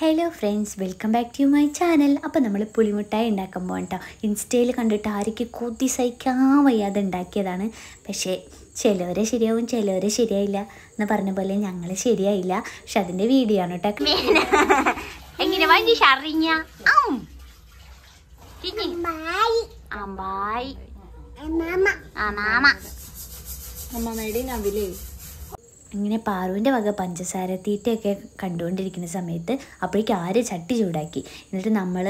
Hello friends, welcome back to my channel. അപ്പോൾ നമ്മൾ പുളിമുട്ടായി ഉണ്ടാക്കാൻ പോകട്ടോ. ഇൻസ്റ്റയിൽ കണ്ടിട്ട് ആർക്ക് കൊതി സഹിക്കാൻ വയ്യാതെ ഉണ്ടാക്കിയതാണ്. പക്ഷേ ചിലവരെ ശരിയാവും, ചിലവരെ ശരിയായില്ല എന്ന് പറഞ്ഞ പോലെ ഞങ്ങൾ ശരിയായില്ല. പക്ഷെ അതിൻ്റെ വീഡിയോ ആണ് കേട്ടോ. എങ്ങനെ ഇങ്ങനെ പാറുവിൻ്റെ വക പഞ്ചസാര തീറ്റയൊക്കെ കണ്ടുകൊണ്ടിരിക്കുന്ന സമയത്ത് അപ്പോഴേക്കും ആര് ചട്ടി ചൂടാക്കി. എന്നിട്ട് നമ്മൾ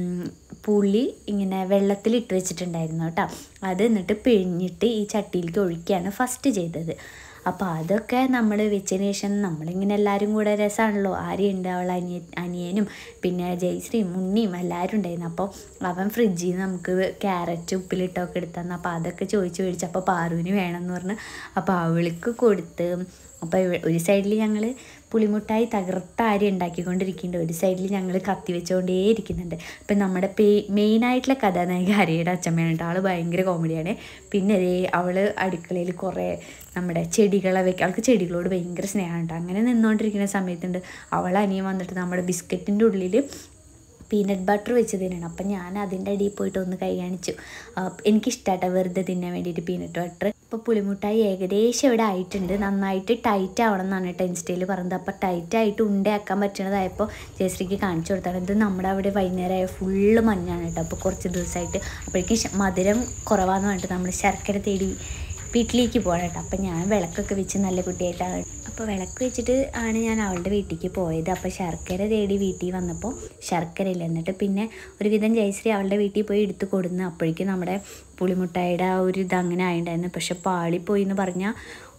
പുളി ഇങ്ങനെ വെള്ളത്തിലിട്ട് വെച്ചിട്ടുണ്ടായിരുന്നു കേട്ടോ. അത് എന്നിട്ട് പിഴിഞ്ഞിട്ട് ഈ ചട്ടിയിലേക്ക് ഒഴിക്കുകയാണ് ഫസ്റ്റ് ചെയ്തത്. അപ്പോൾ അതൊക്കെ നമ്മൾ വെച്ചതിന് ശേഷം നമ്മളിങ്ങനെ എല്ലാവരും കൂടെ രസമാണല്ലോ. ആര്യയുണ്ട്, അവൾ അനിയനും പിന്നെ ജയശ്രീയും ഉണ്ണിയും എല്ലാവരും ഉണ്ടായിരുന്നു. അപ്പോൾ അവൻ ഫ്രിഡ്ജിൽ നിന്ന് നമുക്ക് ക്യാരറ്റ് ഉപ്പിലിട്ടൊക്കെ എടുത്തന്നു. അപ്പോൾ അതൊക്കെ ചോദിച്ച് മേടിച്ചു. അപ്പോൾ പാറുവിന് വേണമെന്ന് പറഞ്ഞ് അപ്പോൾ അവൾക്ക് കൊടുത്ത്. അപ്പോൾ ഒരു സൈഡിൽ ഞങ്ങൾ പുളിമുട്ടായി തകർത്ത അരി ഉണ്ടാക്കിക്കൊണ്ടിരിക്കുന്നുണ്ട്, ഒരു സൈഡിൽ ഞങ്ങൾ കത്തി വെച്ചുകൊണ്ടേ ഇരിക്കുന്നുണ്ട്. അപ്പം നമ്മുടെ മെയിനായിട്ടുള്ള കഥാനായിക ഹരിയുടെ അച്ഛമ്മയാണ് കേട്ടോ. ആൾ ഭയങ്കര കോമഡിയാണ്. പിന്നെ അവൾ അടുക്കളയിൽ കുറേ നമ്മുടെ ചെടികളെ അവൾക്ക് ചെടികളോട് ഭയങ്കര സ്നേഹമാണ് കേട്ടോ. അങ്ങനെ നിന്നുകൊണ്ടിരിക്കുന്ന സമയത്തുണ്ട് അവൾ അനിയൻ വന്നിട്ട് നമ്മുടെ ബിസ്ക്കറ്റിൻ്റെ ഉള്ളിൽ പീനട്ട് ബട്ടർ വെച്ച് തിന്നണം. അപ്പം ഞാൻ അതിൻ്റെ അടിയിൽ പോയിട്ട് ഒന്ന് കൈ കാണിച്ചു. എനിക്കിഷ്ടമാട്ടോ വെറുതെ തിന്നാൻ വേണ്ടിയിട്ട് പീനട്ട് ബട്ടർ. ഇപ്പോൾ പുളിമുട്ടായി ഏകദേശം ഇവിടെ ആയിട്ടുണ്ട്. നന്നായിട്ട് ടൈറ്റ് ആവണം എന്നാണ് കേട്ടോ ഇൻസ്റ്റയിൽ പറഞ്ഞത്. അപ്പോൾ ടൈറ്റായിട്ട് ഉണ്ടയാക്കാൻ പറ്റുന്നതായപ്പോൾ ജയശ്രീക്ക് കാണിച്ചു കൊടുത്താണ്. ഇത് നമ്മുടെ അവിടെ വൈകുന്നേരമായ ഫുള്ള് മഞ്ഞാണ് കേട്ടോ. അപ്പോൾ കുറച്ച് ദിവസമായിട്ട് അപ്പോഴേക്കും മധുരം കുറവാന്ന് പറഞ്ഞിട്ട് നമ്മൾ ശർക്കര തേടി വീട്ടിലേക്ക് പോകണം കേട്ടോ. അപ്പം ഞാൻ വിളക്കൊക്കെ വെച്ച് നല്ല കുട്ടിയായിട്ടാണ്. അപ്പോൾ വിളക്ക് വെച്ചിട്ട് ആണ് ഞാൻ അവളുടെ വീട്ടിലേക്ക് പോയത്. അപ്പോൾ ശർക്കര തേടി വീട്ടിൽ വന്നപ്പോൾ ശർക്കര ഇല്ല. എന്നിട്ട് പിന്നെ ഒരുവിധം ജയശ്രീ അവളുടെ വീട്ടിൽ പോയി എടുത്ത് കൊടുന്ന്. അപ്പോഴേക്കും നമ്മുടെ പുളിമുട്ടായിയുടെ ആ ഒരു ഇതങ്ങനെ ആയിട്ടുണ്ടായിരുന്നു. പക്ഷെ പാളിപ്പോയി എന്ന് പറഞ്ഞാൽ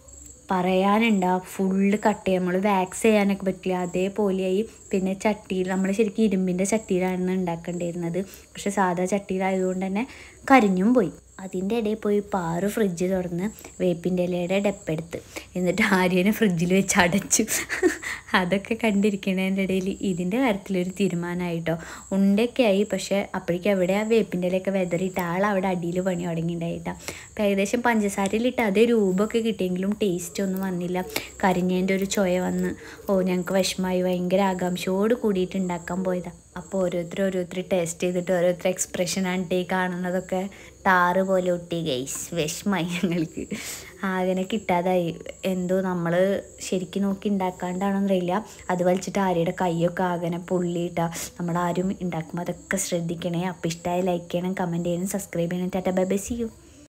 പറയാനുണ്ടാ, ഫുള്ള് കട്ട് ചെയ്യും. നമ്മൾ വാക്സ് ചെയ്യാനൊക്കെ പറ്റില്ല, അതേപോലെയായി. പിന്നെ ചട്ടിയിൽ നമ്മൾ ശരിക്കും ഇരുമ്പിൻ്റെ ചട്ടിയിലാണ് ഉണ്ടാക്കേണ്ടിയിരുന്നത്. പക്ഷെ സാധാ ചട്ടിയിലായതുകൊണ്ട് തന്നെ കരിഞ്ഞും പോയി. അതിൻ്റെ ഇടയിൽ പോയി പാറു ഫ്രിഡ്ജ് തുറന്ന് വേപ്പിൻ്റെ ഇലയുടെ ഡെപ്പെടുത്ത് എന്നിട്ട് ആര്യനെ ഫ്രിഡ്ജിൽ വെച്ച് അടച്ചു. അതൊക്കെ കണ്ടിരിക്കുന്നതിൻ്റെ ഇടയിൽ ഇതിൻ്റെ കാര്യത്തിലൊരു തീരുമാനമായിട്ടോ. ഉണ്ടൊക്കെ ആയി. പക്ഷേ അപ്പോഴേക്കും അവിടെ ആ വേപ്പിൻ്റെ ഇലയൊക്കെ വെതറിയിട്ട് ആളവിടെ അടിയിൽ പണി തുടങ്ങിയിട്ടുണ്ടായിട്ടാ. അപ്പോൾ ഏകദേശം പഞ്ചസാരയിലിട്ട് അതേ രൂപമൊക്കെ കിട്ടിയെങ്കിലും ടേസ്റ്റ് ഒന്നും വന്നില്ല. കരിഞ്ഞതിൻ്റെ ഒരു ചൊയ വന്ന് ഞങ്ങൾക്ക് വിഷമമായി. ഭയങ്കര ആകാംക്ഷയോട് കൂടിയിട്ട് ഉണ്ടാക്കാൻ പോയതാണ്. അപ്പോൾ ഓരോരുത്തർ ടേസ്റ്റ് ചെയ്തിട്ട് ഓരോരുത്തർ എക്സ്പ്രഷനാണ് ടേ കാണുന്നതൊക്കെ ടാറ് പോലെ ഒട്ടി. ഗൈസ് വിഷമായി ഞങ്ങൾക്ക്. ആകനെ കിട്ടാതായി. എന്തോ നമ്മൾ ശരിക്കും നോക്കി ഉണ്ടാക്കാണ്ടാണെന്നറിയില്ല. അത് വലിച്ചിട്ട് ആര്യയുടെ കൈയൊക്കെ ആകനെ പൊള്ളിയിട്ടാ. നമ്മളാരും ഉണ്ടാക്കുമ്പോൾ അതൊക്കെ ശ്രദ്ധിക്കണേ. അപ്പോൾ ഇഷ്ടമായി ലൈക്ക് ചെയ്യണം, കമൻറ്റ് ചെയ്യണം, സബ്സ്ക്രൈബ് ചെയ്യണം. Tata bye bye, see U.